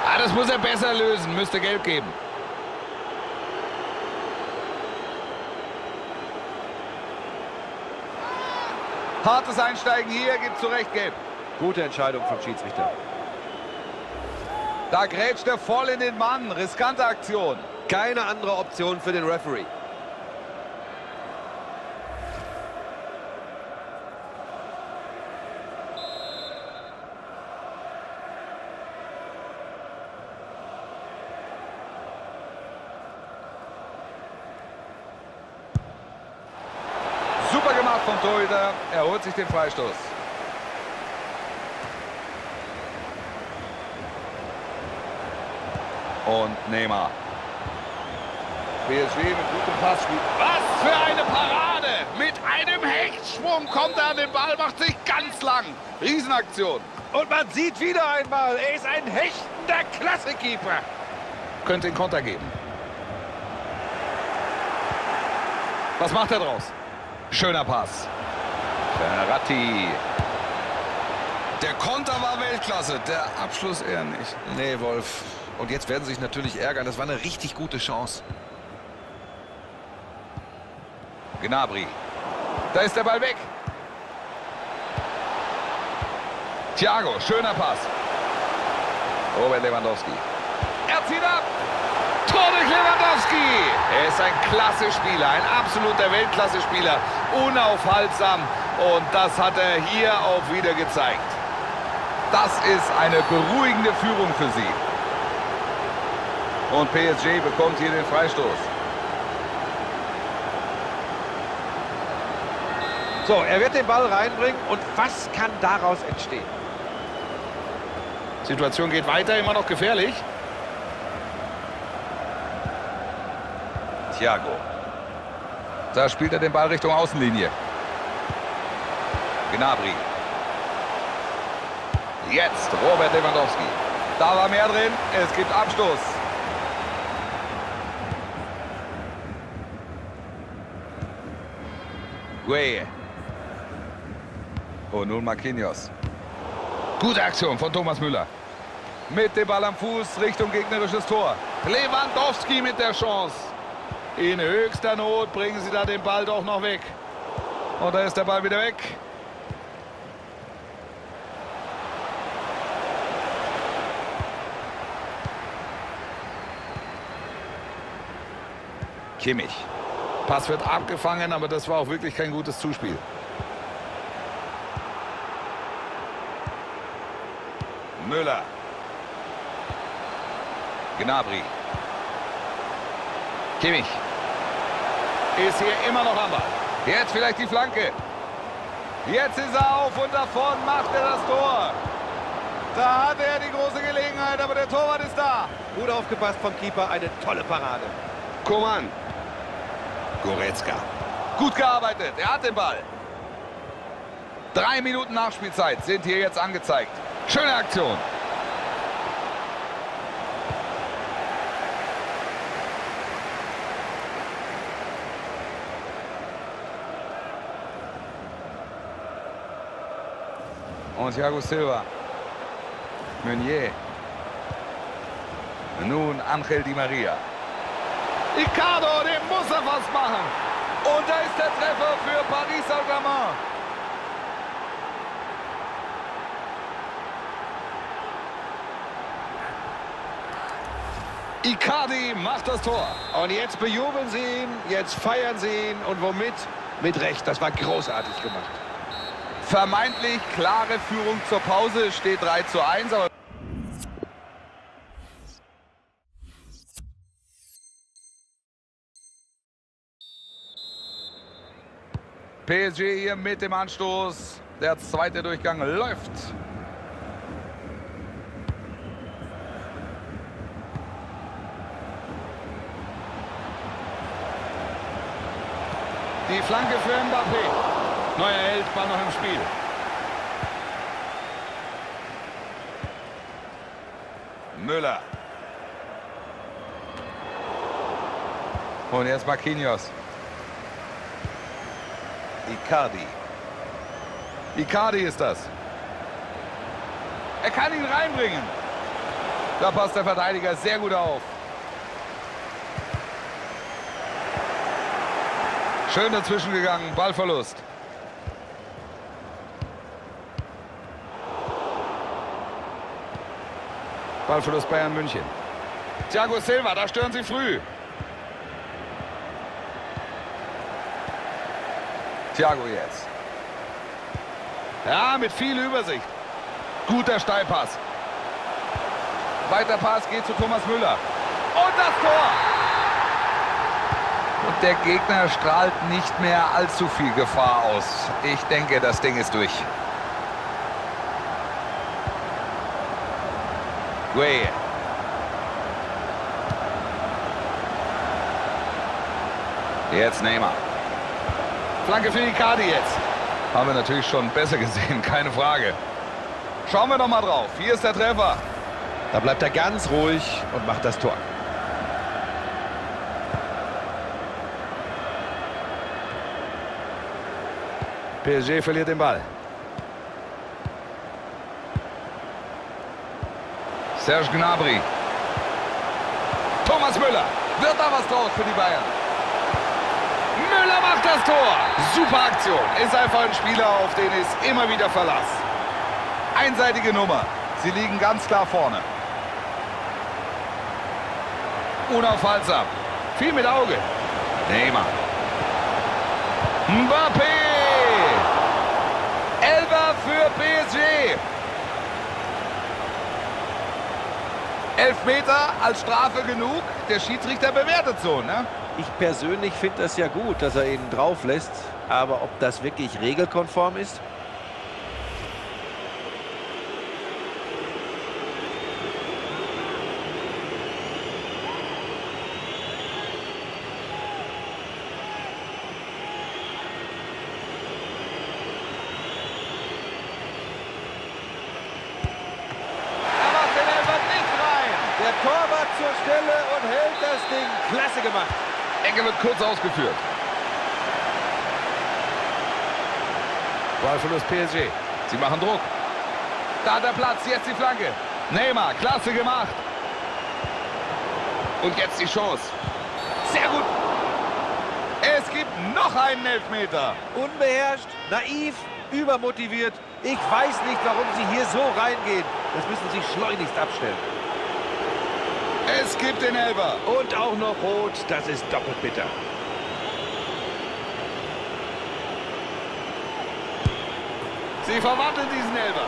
Ah, das muss er besser lösen. Müsste Gelb geben. Hartes Einsteigen hier, gibt zu Recht Gelb. Gute Entscheidung vom Schiedsrichter. Da grätscht er voll in den Mann. Riskante Aktion. Keine andere Option für den Referee. Super gemacht vom Torhüter. Er holt sich den Freistoß. Und Neymar. PSG mit gutem Passspiel. Was für eine Parade! Mit einem Hechtsprung kommt er an den Ball, macht sich ganz lang. Riesenaktion. Und man sieht wieder einmal, er ist ein hechtender Klassekeeper. Könnte den Konter geben. Was macht er draus? Schöner Pass. Verratti. Der Konter war Weltklasse, der Abschluss eher nicht. Nee, Wolf. Und jetzt werden sie sich natürlich ärgern. Das war eine richtig gute Chance. Gnabry. Da ist der Ball weg. Thiago, schöner Pass. Robert Lewandowski. Er zieht ab. Tor durch Lewandowski. Er ist ein Klasse-Spieler, ein absoluter Weltklasse-Spieler. Unaufhaltsam. Und das hat er hier auch wieder gezeigt. Das ist eine beruhigende Führung für sie. Und PSG bekommt hier den Freistoß. So, er wird den Ball reinbringen und was kann daraus entstehen? Situation geht weiter, immer noch gefährlich. Thiago. Da spielt er den Ball Richtung Außenlinie. Gnabry. Jetzt Robert Lewandowski. Da war mehr drin, es gibt Abstoß. Gueye. Und nun Marquinhos. Gute Aktion von Thomas Müller. Mit dem Ball am Fuß Richtung gegnerisches Tor. Lewandowski mit der Chance. In höchster Not bringen sie da den Ball doch noch weg. Und da ist der Ball wieder weg. Kimmich. Pass wird abgefangen, aber das war auch wirklich kein gutes Zuspiel. Müller. Gnabry. Kimmich. Ist hier immer noch am Ball. Jetzt vielleicht die Flanke. Jetzt ist er auf und davon macht er das Tor. Da hatte er die große Gelegenheit, aber der Torwart ist da. Gut aufgepasst vom Keeper, eine tolle Parade. Coman. Goretzka. Gut gearbeitet, er hat den Ball. 3 Minuten Nachspielzeit sind hier jetzt angezeigt. Schöne Aktion. Und Thiago Silva. Meunier. Nun Angel Di Maria. Icardo, den muss er was machen. Und da ist der Treffer für Paris Saint-Germain. Icardi macht das Tor. Und jetzt bejubeln sie ihn, jetzt feiern sie ihn und womit? Mit Recht, das war großartig gemacht. Vermeintlich klare Führung zur Pause, steht 3:1, aber PSG hier mit dem Anstoß. Der zweite Durchgang läuft. Die Flanke für Mbappé. Neuer Held, Ball noch im Spiel. Müller. Und jetzt Marquinhos. Icardi. Icardi ist das. Er kann ihn reinbringen. Da passt der Verteidiger sehr gut auf. Schön dazwischen gegangen, Ballverlust. Ballverlust Bayern München. Thiago Silva, da stören sie früh. Thiago jetzt. Ja, mit viel Übersicht. Guter Steilpass. Weiter Pass geht zu Thomas Müller. Und das Tor! Und der Gegner strahlt nicht mehr allzu viel Gefahr aus. Ich denke, das Ding ist durch. Gueye. Jetzt Neymar. Flanke für Icardi jetzt. Haben wir natürlich schon besser gesehen, keine Frage. Schauen wir noch mal drauf. Hier ist der Treffer. Da bleibt er ganz ruhig und macht das Tor. PSG verliert den Ball. Serge Gnabry. Thomas Müller. Wird da was draus für die Bayern? Müller macht das Tor. Super Aktion. Ist einfach ein Spieler, auf den ist immer wieder Verlass. Einseitige Nummer. Sie liegen ganz klar vorne. Unaufhaltsam. Viel mit Auge. Neymar. Mbappé. Elfer für PSG. Elfmeter als Strafe genug. Der Schiedsrichter bewertet so, ne? Ich persönlich finde das ja gut, dass er ihn drauf lässt. Aber ob das wirklich regelkonform ist? Der Torwart zur Stelle und hält das Ding. Klasse gemacht. Ecke wird kurz ausgeführt. Ballverlust PSG. Sie machen Druck. Da hat der Platz, jetzt die Flanke. Neymar, klasse gemacht. Und jetzt die Chance. Sehr gut. Es gibt noch einen Elfmeter. Unbeherrscht, naiv, übermotiviert. Ich weiß nicht, warum sie hier so reingehen. Das müssen sie schleunigst abstellen. Es gibt den Elfer. Und auch noch rot, das ist doppelt bitter. Sie verwandeln diesen Elfer.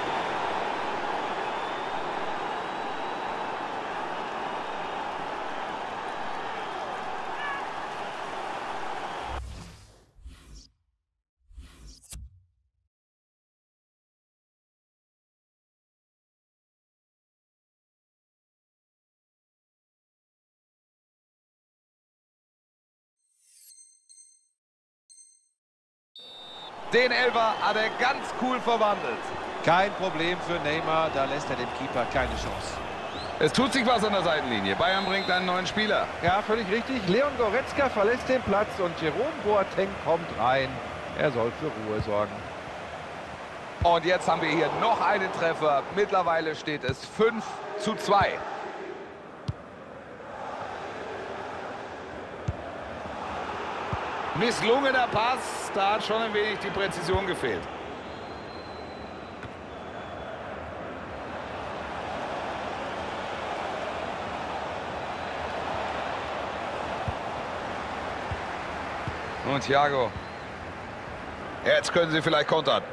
Den Elfer hat er ganz cool verwandelt. Kein Problem für Neymar, da lässt er dem Keeper keine Chance. Es tut sich was an der Seitenlinie. Bayern bringt einen neuen Spieler. Ja, völlig richtig. Leon Goretzka verlässt den Platz und Jerome Boateng kommt rein. Er soll für Ruhe sorgen. Und jetzt haben wir hier noch einen Treffer. Mittlerweile steht es 5:2. Misslungener Pass, da hat schon ein wenig die Präzision gefehlt. Und Thiago. Jetzt können sie vielleicht kontern.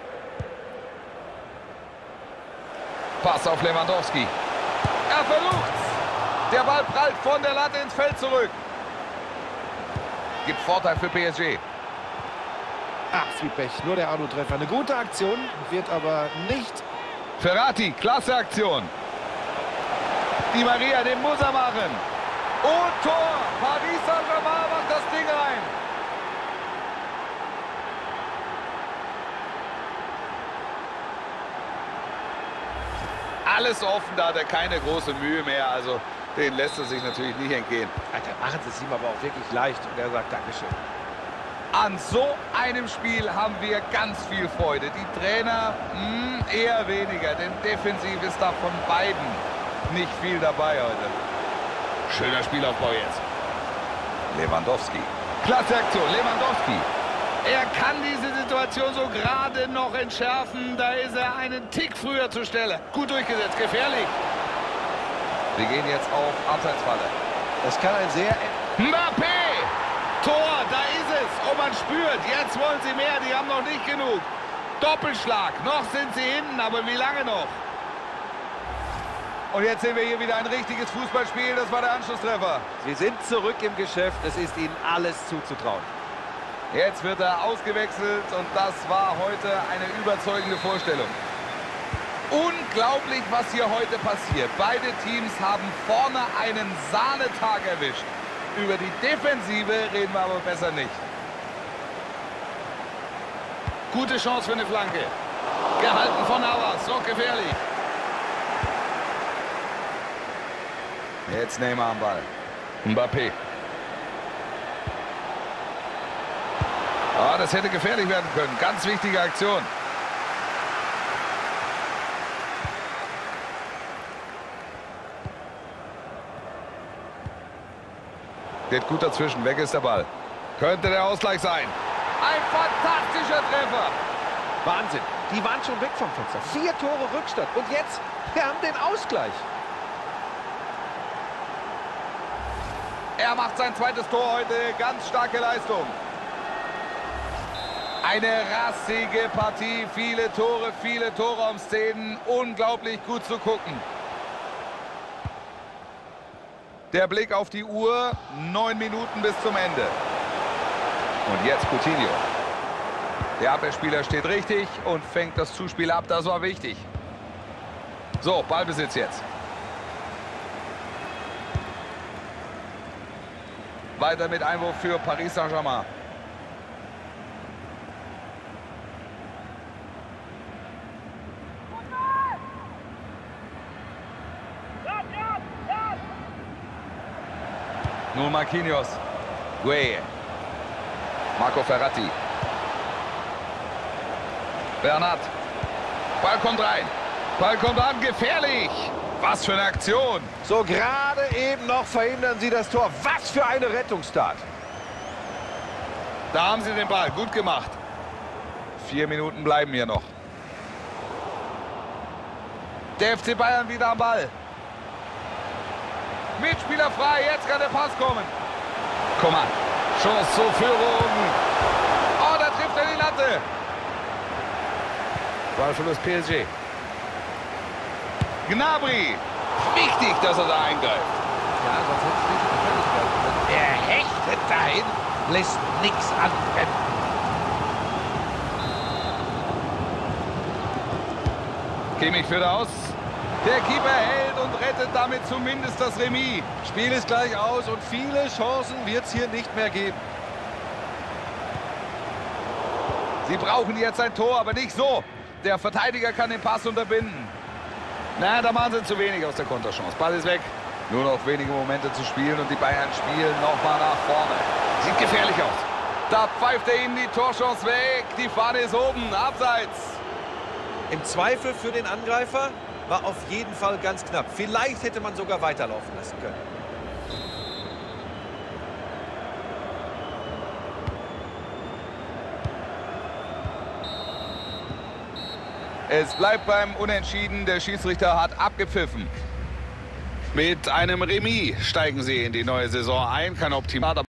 Pass auf Lewandowski. Er versucht's. Der Ball prallt von der Latte ins Feld zurück. Gibt Vorteil für PSG. Ach, wie Pech. Nur der Arno-Treffer. Eine gute Aktion, wird aber nicht. Ferrati, klasse Aktion. Di Maria, den muss er machen. Und Tor. Paris Saint-Germain macht das Ding rein. Alles offen, da hat er keine große Mühe mehr. Also den lässt er sich natürlich nicht entgehen. Alter, machen sie es ihm aber auch wirklich leicht. Und er sagt Dankeschön. An so einem Spiel haben wir ganz viel Freude. Die Trainer eher weniger, denn defensiv ist da von beiden Nicht viel dabei heute. Schöner Spielaufbau jetzt. Lewandowski. Klasse Aktion, Lewandowski. Er kann diese Situation so gerade noch entschärfen. Da ist er einen Tick früher zur Stelle. Gut durchgesetzt, gefährlich. Wir gehen jetzt auf Abseitsfalle. Das kann ein sehr... Mbappé! Tor, da ist es. Und man spürt, jetzt wollen sie mehr. Die haben noch nicht genug. Doppelschlag. Noch sind sie hinten, aber wie lange noch? Und jetzt sehen wir hier wieder ein richtiges Fußballspiel. Das war der Anschlusstreffer. Sie sind zurück im Geschäft. Es ist ihnen alles zuzutrauen. Jetzt wird er ausgewechselt und das war heute eine überzeugende Vorstellung. Unglaublich, was hier heute passiert. Beide Teams haben vorne einen Sahnetag erwischt. Über die Defensive reden wir aber besser nicht. Gute Chance für eine Flanke. Gehalten von Navas, so gefährlich. Jetzt Neymar am Ball. Mbappé. Das hätte gefährlich werden können. Ganz wichtige Aktion. Geht gut dazwischen. Weg ist der Ball. Könnte der Ausgleich sein. Ein fantastischer Treffer. Wahnsinn. Die waren schon weg vom Fenster. 4 Tore Rückstand. Und jetzt, wir haben den Ausgleich. Er macht sein zweites Tor heute. Ganz starke Leistung. Eine rassige Partie. Viele Tore um Szenen. Unglaublich gut zu gucken. Der Blick auf die Uhr. 9 Minuten bis zum Ende. Und jetzt Coutinho. Der Abwehrspieler steht richtig und fängt das Zuspiel ab. Das war wichtig. So, Ballbesitz jetzt. Weiter mit Einwurf für Paris Saint-Germain. Nun Marquinhos. Gueye. Marco Verratti. Bernat. Ball kommt rein. Ball kommt an. Gefährlich. Was für eine Aktion. So gerade eben noch verhindern sie das Tor. Was für eine Rettungstat. Da haben sie den Ball. Gut gemacht. 4 Minuten bleiben hier noch. Der FC Bayern wieder am Ball. Mitspieler frei. Jetzt kann der Pass kommen. Komm an. Chance zur Führung. Oh, da trifft er die Latte. Ballverlust PSG. Gnabry. Wichtig, dass er da eingreift. Ja, sonst hätte es nicht gefällig werden können. Er hechtet dahin, lässt nichts anbrennen. Kimmich führt aus. Der Keeper hält und rettet damit zumindest das Remis. Spiel ist gleich aus und viele Chancen wird es hier nicht mehr geben. Sie brauchen jetzt ein Tor, aber nicht so. Der Verteidiger kann den Pass unterbinden. Na, da machen sie zu wenig aus der Konterchance. Ball ist weg. Nur noch wenige Momente zu spielen und die Bayern spielen nochmal nach vorne. Sieht gefährlich aus. Da pfeift er ihnen die Torchance weg. Die Fahne ist oben, abseits. Im Zweifel für den Angreifer war auf jeden Fall ganz knapp. Vielleicht hätte man sogar weiterlaufen lassen können. Es bleibt beim Unentschieden. Der Schiedsrichter hat abgepfiffen. Mit einem Remis steigen sie in die neue Saison ein. Kein optimal.